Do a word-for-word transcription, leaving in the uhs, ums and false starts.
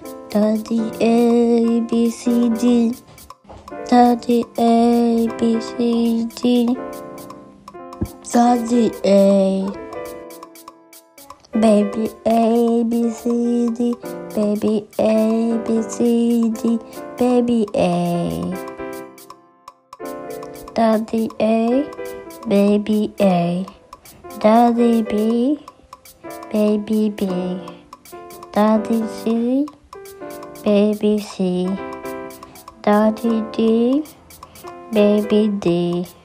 Daddy A, B, C, D. Daddy A, B, C, D. Daddy A. Baby A, B, C, D. Baby A, B, C, D. Baby A. Daddy A, baby A. Daddy B, baby B. Daddy C, baby C. Daddy D, baby D.